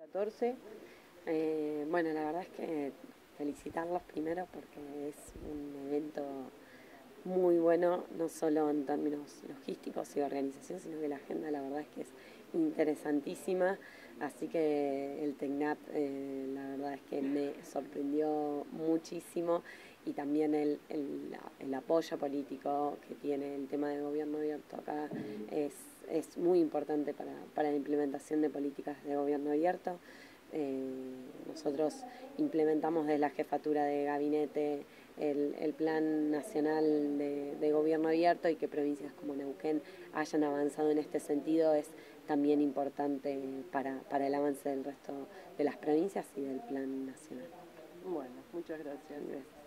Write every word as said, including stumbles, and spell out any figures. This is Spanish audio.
catorce. Eh, bueno, la verdad es que felicitarlos primero porque es un evento muy bueno, no solo en términos logísticos y de organización, sino que la agenda la verdad es que es interesantísima, así que el TECNAP eh, la verdad es que me sorprendió muchísimo, y también el, el, el apoyo político que tiene el tema del gobierno abierto acá es, es muy importante para, para la implementación de políticas de gobierno abierto. Eh, nosotros implementamos desde la jefatura de gabinete el, el plan nacional de, de gobierno abierto, y que provincias como Neuquén hayan avanzado en este sentido es también importante para, para el avance del resto de las provincias y del plan nacional. Bueno, muchas gracias. Gracias.